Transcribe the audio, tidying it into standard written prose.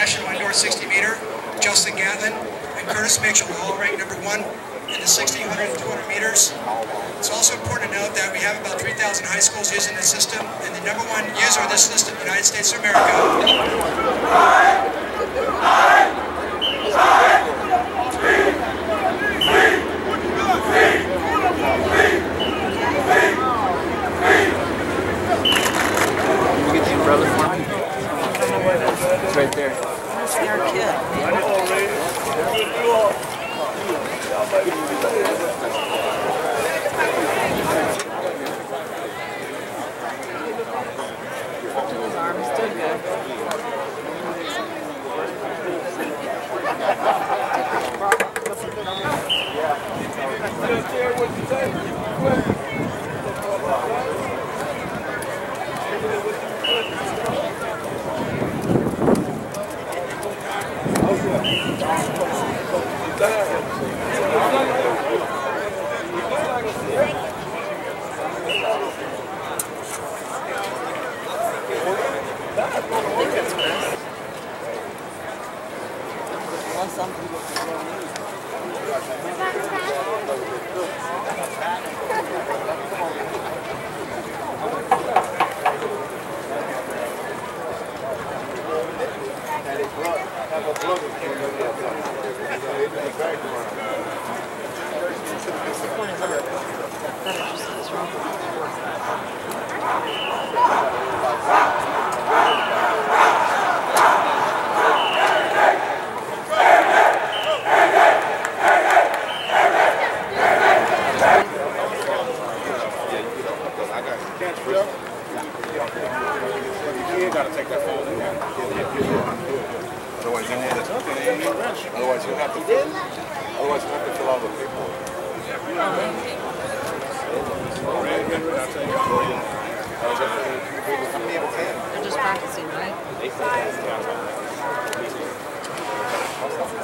National Indoor 60 meter, Justin Gatlin and Curtis Mitchell, all ranked #1 in the 1600 and 200 meters. It's also important to note that we have about 3,000 high schools using this system, and the #1 user of this system in the United States of America. It's right there. That's our kid. His arm is still good. Otherwise, you'll have to fill all the paperwork. They're just practicing, right?